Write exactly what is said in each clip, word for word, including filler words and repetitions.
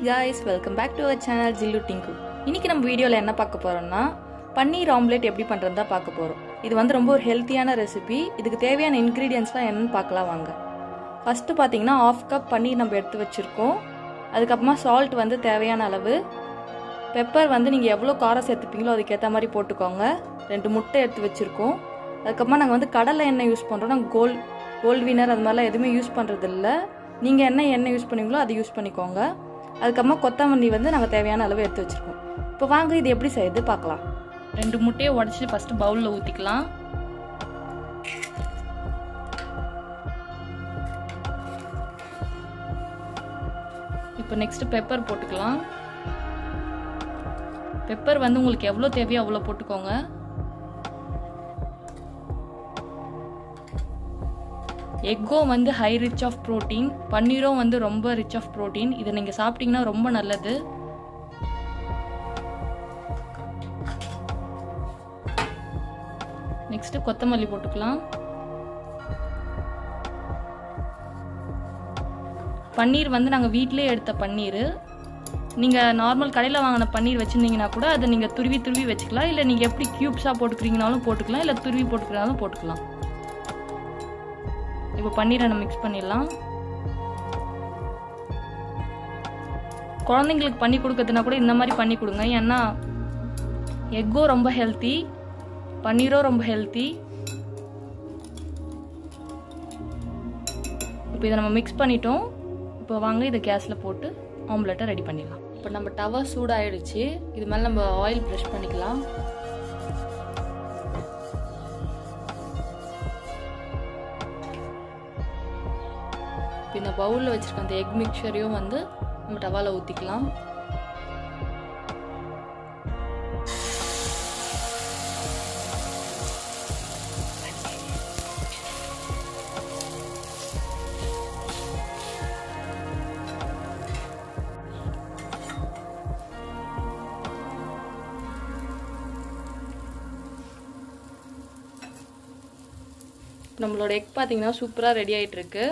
guys, welcome back to our channel Jillu Tinku. இன்னைக்கு நம்ம வீடியோல என்ன பார்க்க போறோம்னா பன்னீர் ஆம்லெட் எப்படி பண்றதா பார்க்க போறோம். இது வந்து ரொம்ப ஒரு ஹெல்தியான ரெசிபி. இதுக்கு தேவையான இன்கிரிடியன்ட்ஸ்லாம் என்னன்னு பார்க்கலாம் வாங்க. ஃபர்ஸ்ட் பாத்தீங்கன்னா half கப் பன்னீர் நம்ம எடுத்து வச்சிருக்கோம். அதுக்கு அப்புறமா salt வந்து தேவையான அளவு. பெப்பர் வந்து நீங்க எவ்வளவு காரம் சேர்த்துப்பீங்களோ அதுக்கு ஏத்த மாதிரி போட்டுக்கோங்க. ரெண்டு முட்டை எடுத்து வச்சிருக்கோம். அதுக்கு அப்புறமா நாங்க வந்து கடலை எண்ணெய் யூஸ் பண்றோம். நாங்க கோல்ட் கோல்ட் வினர் அது மாதிரிலாம் எதுவுமே யூஸ் பண்றது இல்ல. நீங்க என்ன எண்ணெய் யூஸ் பண்ணுவீங்களோ அதை யூஸ் பண்ணிக்கோங்க. அதுக்கப்புறமா கொத்தமல்லி வந்து நாங்கள் தேவையான அளவு எடுத்து வச்சிருக்கோம். இப்போ வாங்க இது எப்படி செய்யுது பார்க்கலாம். ரெண்டு முட்டையை உடச்சி ஃபர்ஸ்ட் பவுலில் ஊற்றிக்கலாம். இப்போ நெக்ஸ்ட் பெப்பர் போட்டுக்கலாம். பெப்பர் வந்து உங்களுக்கு எவ்வளோ தேவையோ அவ்வளோ போட்டுக்கோங்க. எக்கோ வந்து ஹை ரிச் ஆஃப் ப்ரோட்டீன், பன்னீரும் வந்து ரொம்ப ரிச் ஆஃப் ப்ரோட்டீன். இதை நீங்கள் சாப்பிட்டீங்கன்னா ரொம்ப நல்லது. நெக்ஸ்ட் கொத்தமல்லி போட்டுக்கலாம். பன்னீர் வந்து நாங்கள் வீட்டிலே எடுத்த பன்னீர். நீங்கள் நார்மல் கடையில் வாங்கின பன்னீர் வச்சுருந்தீங்கன்னா கூட அதை நீங்கள் துருவி துருவி வச்சுக்கலாம். இல்லை நீங்கள் எப்படி க்யூப்ஸாக போட்டுக்கிறீங்கனாலும் போட்டுக்கலாம், இல்லை துருவி போட்டுக்கிறனாலும் போட்டுக்கலாம். இப்போ பன்னீரை நம்ம மிக்ஸ் பண்ணிடலாம். குழந்தைங்களுக்கு பண்ணி கொடுக்கறதுனா கூட இந்த மாதிரி பண்ணி கொடுங்க. ஏன்னா எக்கோ ரொம்ப ஹெல்த்தி, பன்னீரும் ரொம்ப ஹெல்த்தி. இப்போ இதை நம்ம மிக்ஸ் பண்ணிட்டோம். இப்போ வாங்க இதை கேஸில் போட்டு ஆம்லெட்டை ரெடி பண்ணிடலாம். இப்போ நம்ம டவா சூடாயிடுச்சு. இது மேலே நம்ம ஆயில் ப்ரஷ் பண்ணிக்கலாம். இந்த பவுலில் வச்சிருக்க அந்த எக் மிக்சரையும் வந்து நம்ம டவால ஊற்றிக்கலாம். நம்மளோட எக் பார்த்தீங்கன்னா சூப்பராக ரெடி ஆகிட்டு இருக்கு.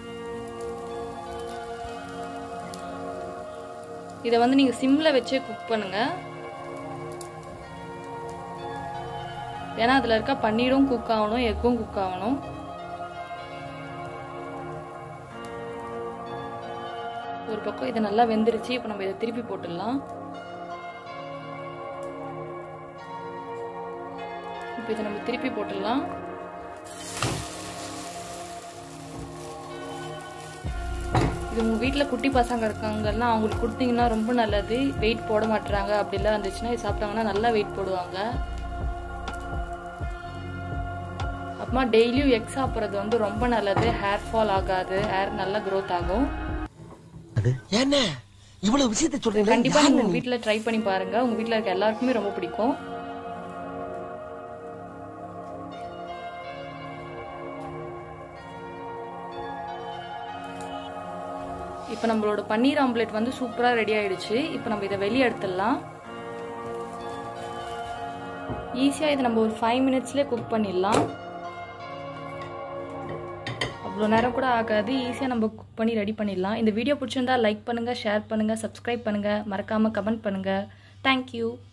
இதை வந்து நீங்கள் சிம்மில் வச்சே குக் பண்ணுங்க. ஏன்னா அதில் இருக்க பன்னீரும் குக் ஆகணும், எக்கும் குக் ஆகணும். ஒரு பக்கம் இது நல்லா வெந்துருச்சு. இப்போ நம்ம இதை திருப்பி போட்டுடலாம். இப்போ இதை நம்ம திருப்பி போட்டுடலாம். இது உங்கள் வீட்டில் குட்டி பசங்க இருக்காங்கன்னா அவங்களுக்கு கொடுத்தீங்கன்னா ரொம்ப நல்லது. வெயிட் போட மாட்டுறாங்க அப்படிலாம் இருந்துச்சுன்னா இது சாப்பிட்டாங்கன்னா நல்லா வெயிட் போடுவாங்க. அப்புறமா டெய்லியும் எக் சாப்பிட்றது வந்து ரொம்ப நல்லது. ஹேர் ஃபால் ஆகாது, ஹேர் நல்லா க்ரோத் ஆகும். கண்டிப்பாக நீங்கள் உங்கள் வீட்டில் ட்ரை பண்ணி பாருங்க. உங்கள் வீட்டில் இருக்க எல்லாருக்குமே ரொம்ப பிடிக்கும். இப்போ நம்மளோட பன்னீர் ஆம்லெட் வந்து சூப்பராக ரெடி ஆயிடுச்சு. இப்போ நம்ம இதை வெளியே எடுத்துடலாம். ஈஸியாக இதை நம்ம ஒரு ஃபைவ் மினிட்ஸ்லேயே குக் பண்ணிடலாம். அவ்வளோ நேரம் கூட ஆகாது. ஈஸியாக நம்ம குக் பண்ணி ரெடி பண்ணிடலாம். இந்த வீடியோ பிடிச்சிருந்தா லைக் பண்ணுங்கள், ஷேர் பண்ணுங்கள், சப்ஸ்கிரைப் பண்ணுங்கள், மறக்காமல் கமெண்ட் பண்ணுங்கள். தேங்க்யூ.